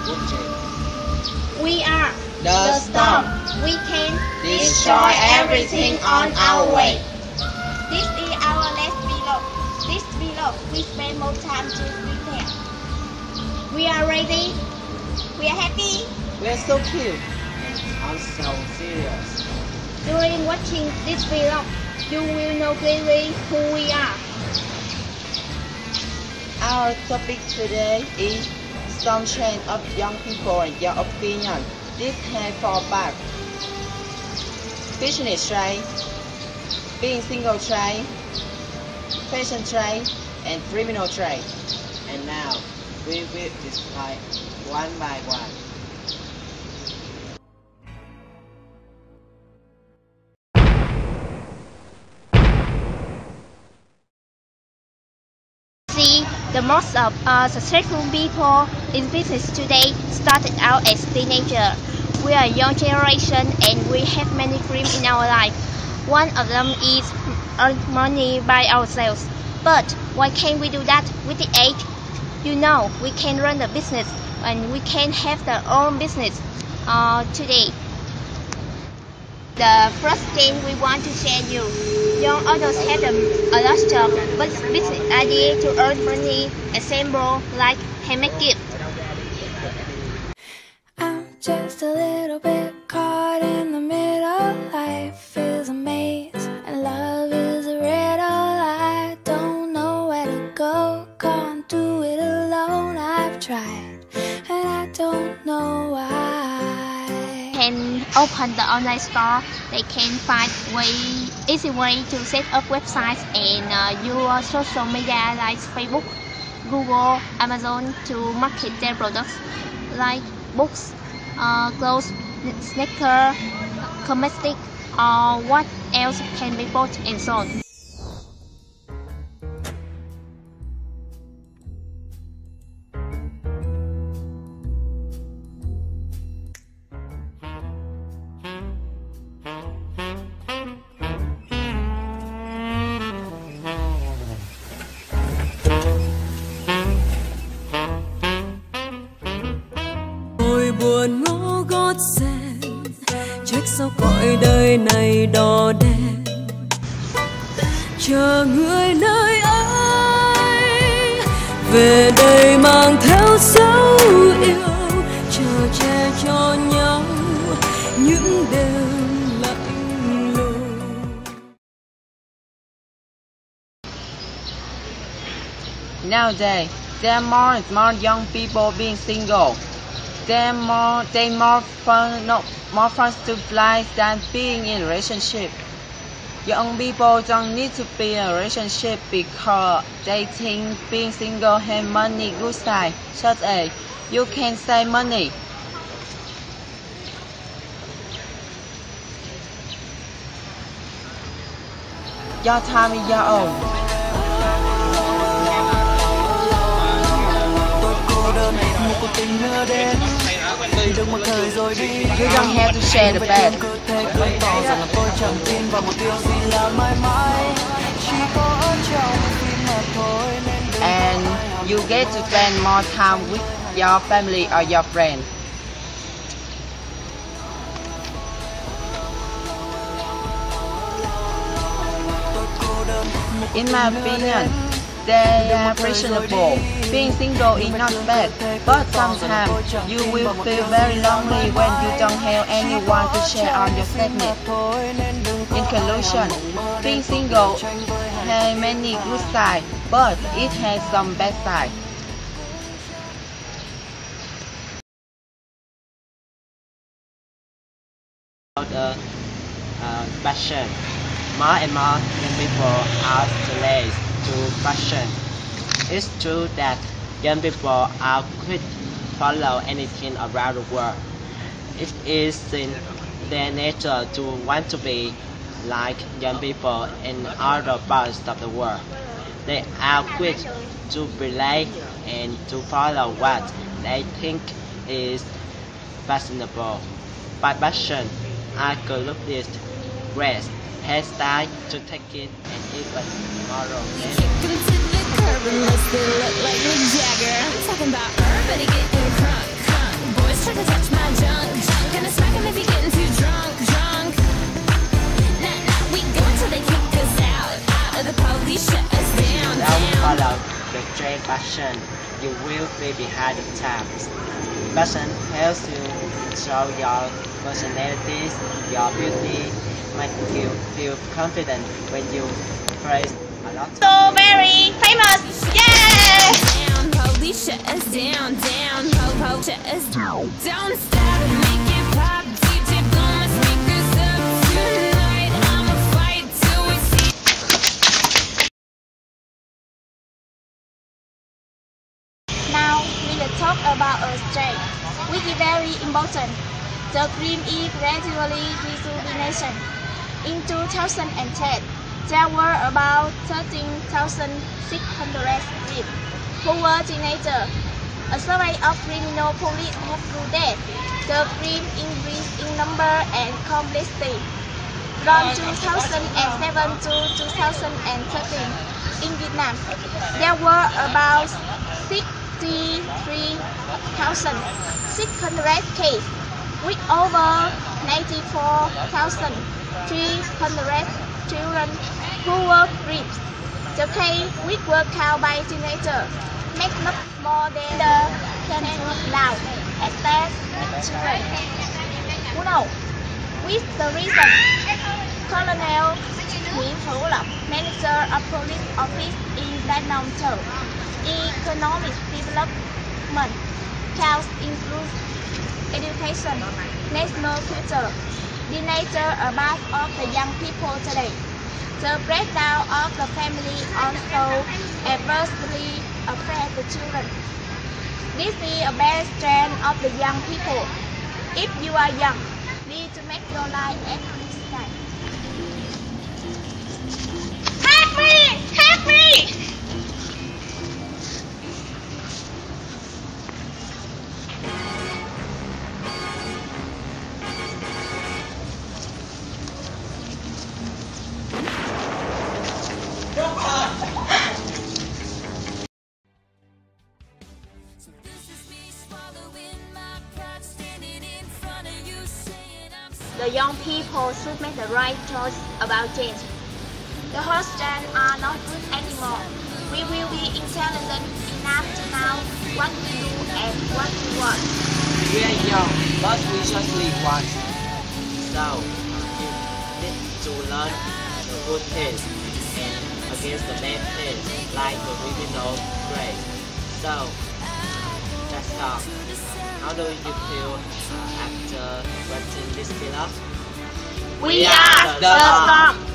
We are the storm. We can Destroy everything on our way. This is our last vlog. This vlog we spend more time to prepare. We are ready. We are happy. We're so cute. I'm so serious. During watching this vlog, you will know clearly who we are. Our topic today is some trend of young people and your opinion. This can fall back. Business trend, being single trend, fashion trend, and criminal trend. And now we will describe one by one. See, the most of successful people in business today started out as teenagers. We are a young generation and we have many dreams in our life. One of them is earn money by ourselves. But why can't we do that with the age? You know, we can run the business and we can have our own business today. The first thing we want to share you. Young adults have a lot of job, but business idea to earn money. Example like handmade gift. I'm just a little bit caught in the middle. Life is a maze and love is a riddle. I don't know where to go, can't do it alone. I've tried and I don't know why. Can open the online store. They can find easy way to set up websites and use social media like Facebook, Google, Amazon to market their products like books, clothes, sneakers, cosmetics, or what else can be bought and sold. Buồn ngó gót sen, trách sao cõi đời này đỏ đen, chờ người nơi ấy về đây mang theo dấu yêu, chờ che cho nhau những đêm lạnh lùng. Nowadays, there are more and more young people being single. They're more fun to fly than being in a relationship. Young people don't need to be in a relationship because they think being single has many good sides, such as you can save money. Your time is your own. You don't have to share the bed. And you get to spend more time with your family or your friends. In my opinion, they are reasonable. Being single is not bad, but sometimes you will feel very lonely when you don't have anyone to share on your sadness. In conclusion, being single has many good sides, but it has some bad sides. About fashion, more and more young people are slaves to fashion. It's true that young people are quick to follow anything around the world. It is in their nature to want to be like young people in other parts of the world. They are quick to relate and to follow what they think is fashionable. By fashion, I could look this dress, hairstyle to take it and even moral. Unless they look like Mick Jagger. I'm talking about her, better get in front. philosophy behind the terms. Fashion helps you show your personalities, your beauty, make you feel confident when you praise a lot. So very famous! Yeah! Down, police shut us down, down, po, shut us down. Don't stop, make it pop, DJ blow my speakers up tonight. I'ma fight till we see. Now we will talk about a trend, which is very important. The cream is gradually rejuvenation. In 2010, there were about 13,600 cream who were teenagers. A survey of criminal police concluded the cream increased in number and complexity. From 2007 to 2013, in Vietnam, there were about 63,600 cases, with over 94,300 children who were raped. The case, which were counted by teenagers, make up more than the country now, especially children. Who knows? With the reason, Colonel Nguyễn Phú Lộc, manager of police office in Đà Nẵng told, economic development counts include education, national future. Teenagers are part of the young people today. The breakdown of the family also adversely affects the children. This is a bad trend of the young people. If you are young, need to make your life at this time. Help me! Help me! The young people should make the right choice about change. The hot trends are not good anymore. We will be intelligent enough to know what we do and what we want. We are young, but we just live once. So, you need to learn the good things and against the bad things, like the criminal grade. So, that's all. How do you feel after watching this vlog? We are the storm.